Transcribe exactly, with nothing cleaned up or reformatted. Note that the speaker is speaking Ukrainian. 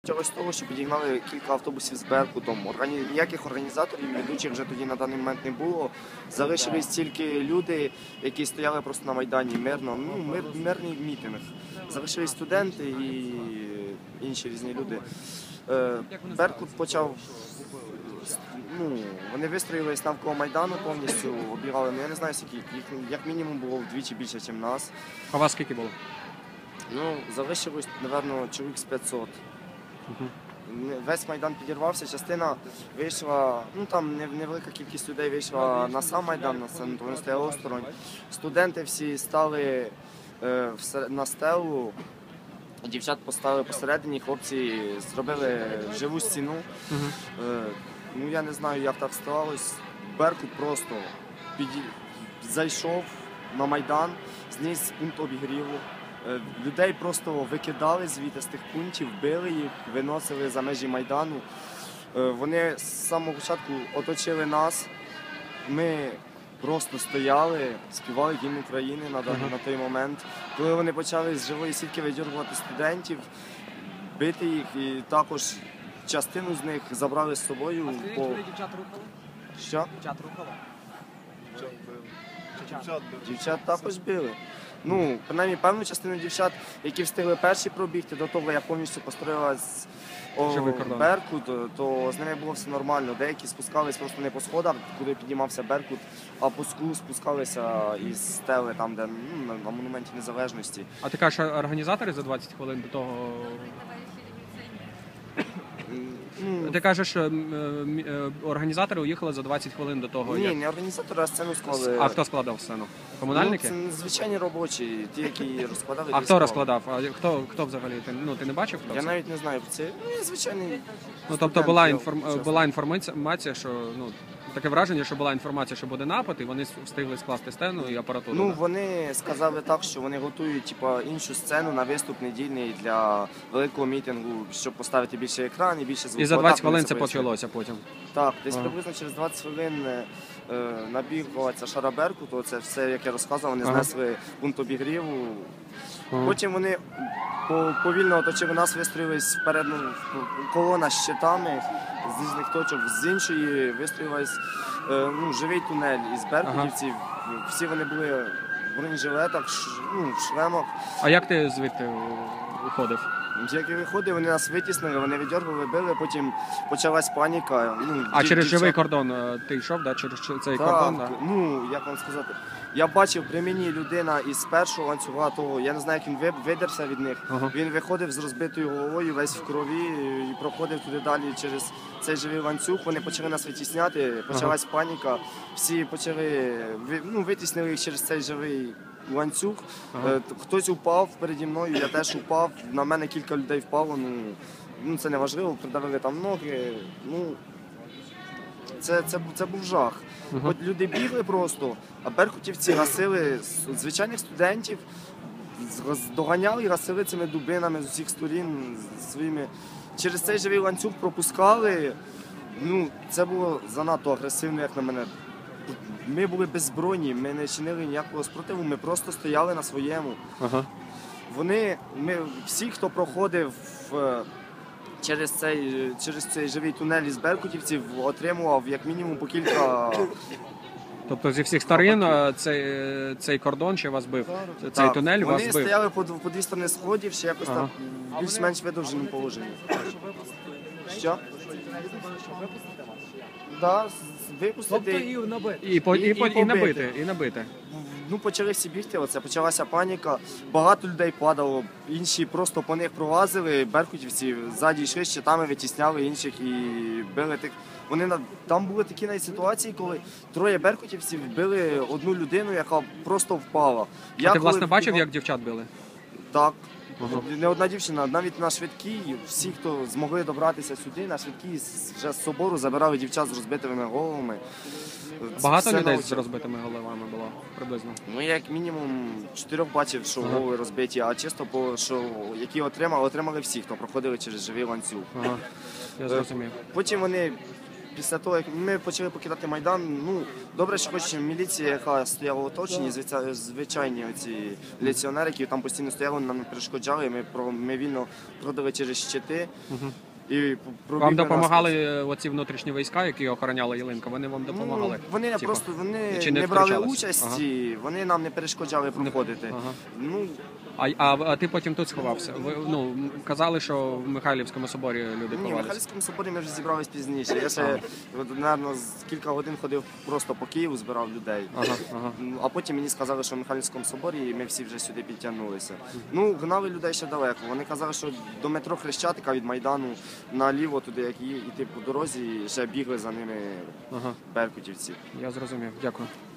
Почалось з того, що підігнали кілька автобусів з Беркутом. Органі... Ніяких організаторів, ведучих вже тоді на даний момент не було. Залишились тільки люди, які стояли просто на Майдані мирно, ну, мир... мирний мітинг. Залишились студенти і інші різні люди. Беркут почав, ну, вони вистроїлись навколо Майдану повністю, обігали, ну я не знаю, скільки, їх як мінімум було вдвічі більше, ніж нас. А вас скільки було? Ну, залишилось, мабуть, чоловік з п'ятсот. Угу. Весь Майдан підірвався, частина вийшла, ну там невелика кількість людей вийшла на сам Майдан, на сцену, вони стояли осторонь. Студенти всі стали е, на стелу, дівчат поставили посередині, хлопці зробили живу стіну. Угу. Е, ну я не знаю, як так сталося. Беркут просто піді... зайшов на Майдан, зніс пункт обігріву. Людей просто викидали звідти з тих пунктів, били їх, виносили за межі Майдану. Вони з самого початку оточили нас, ми просто стояли, співали гімн України на, uh-huh. на той момент. Коли вони почали з живої сітки видьоргувати студентів, бити їх, і також частину з них забрали з собою. А по... дівчат рухали? Що? Дівчат рухали? Дівчат, Дівчат також били. Ну, принаймні, певну частину дівчат, які встигли перші пробігти до того, як повністю построїлась Беркут, то з ними було все нормально. Деякі спускались просто не по сходах, куди піднімався Беркут, а по склу спускалися із стели, там, де, ну, на Монументі Незалежності. А ти кажеш, організатори за двадцять хвилин до того... Ну, ти кажеш, що організатори уїхали за двадцять хвилин до того, Ні, як... не організатори, а сцену склали. А хто складав сцену? Комунальники? Ну, це звичайні робочі, ті, які розкладали. А хто розкладав? А хто, хто взагалі? Ти, ну, ти не бачив? Хто Я це? навіть не знаю, це ну, звичайний... Ну, тобто була, інформ... була інформація, що, ну, таке враження, що була інформація, що буде напад, і вони встигли скласти сцену і апаратуру. Ну, да? вони сказали так, що вони готують типу, іншу сцену на виступ недільний для великого мітингу, щоб поставити більше екран і більше звуку. І за двадцять хвилин це почалося потім? Так, десь ага. приблизно через двадцять хвилин е, набігла ця шара Беркуту, це все, як я розказував, вони ага. знесли пункт обігріву. Ага. Потім вони повільно оточили нас, вистроїлись вперед, ну, колона з щитами з різних точок, з іншої вистроїлась е, ну, живий тунель із беркутівців. Ага. Всі вони були в бронежилетах, ш, ну, в шлемах. А як ти звідти виходив? Як я виходив, вони нас витіснили, вони віддергували, били, потім почалась паніка. Ну, а дів, через дівчат... живий кордон ти йшов, да? Через цей так, кордон? Да? Ну, як вам сказати, я бачив при мені людина із першого ланцюга того, я не знаю, як він видерся від них. Ага. Він виходив з розбитою головою, весь в крові, і проходив туди далі через цей живий ланцюг. Вони почали нас витісняти, почалась ага. паніка, всі почали, ну, витіснили їх через цей живий ланцюг. Ага. Хтось упав переді мною, я теж упав, на мене кілька людей впало, ну, ну це не важливо, придавили там ноги, ну, це, це, це був жах. Uh-huh. От люди бігли просто, а беркутівці гасили звичайних студентів, доганяли і гасили цими дубинами з усіх сторін своїми. Через цей живий ланцюг пропускали, ну, це було занадто агресивно, як на мене. Ми були беззбройні, ми не чинили ніякого спротиву, ми просто стояли на своєму. Ага. Вони, ми, всі, хто проходив через цей, через цей живий тунель із беркутівців, отримував як мінімум по кілька... Тобто зі всіх сторін цей, цей кордон ще вас бив, цей так. тунель Вони вас бив? Вони стояли по, по дві сторони сходів, ще якось ага. так в більш-менш видовженому положенні. Що? Да, випустити і набити. І, по, і, і, і, і набити. І набити. Ну, почали всі бігти, оце, почалася паніка, багато людей падало, інші просто по них пролазили, беркутівці ззаді йшли, щитами витісняли інших і били тих. Вони, там були такі навіть ситуації, коли троє беркутівців били одну людину, яка просто впала. А Я ти, власне, коли... бачив, як дівчат били? Так. Ага. Не одна дівчина, навіть на швидкій, всі, хто змогли добратися сюди, на швидкій вже з собору забирали дівчат з розбитими головами. Багато Все людей з розбитими головами було приблизно? Ну, я як мінімум чотирьох бачив, що ага. голови розбиті, а чисто, по, що, які отримали, отримали всі, хто проходили через живий ланцюг. Ага. Я зрозумів. Потім вони після того, як ми почали покидати Майдан, ну, добре, що хоч міліція, яка стояла в оточенні, звичай- звичайні оці міліціонери, які там постійно стояли, нам не перешкоджали, ми, про, ми вільно продали через щити. І пробігли Вам нас. допомагали оці внутрішні війська, які охороняли ялинку? Вони вам допомагали? Ну, вони Типа? просто вони Чи не, не брали втручались? участі, вони нам не перешкоджали проходити. Ага. Ну, А, а, а ти потім тут сховався? Ви ну казали, що в Михайлівському соборі люди ні, в ховалися. Михайлівському соборі ми вже зібрались пізніше. Я ще, от, напевно, з кілька годин ходив просто по Києву, збирав людей. Ага, ага. Ну, а потім мені сказали, що в Михайлівському соборі, і ми всі вже сюди підтягнулися. Ну, гнали людей ще далеко. Вони казали, що до метро Хрещатика від Майдану наліво туди, як і- йти по дорозі, ще бігли за ними Ага. беркутівці. Я зрозумів. Дякую.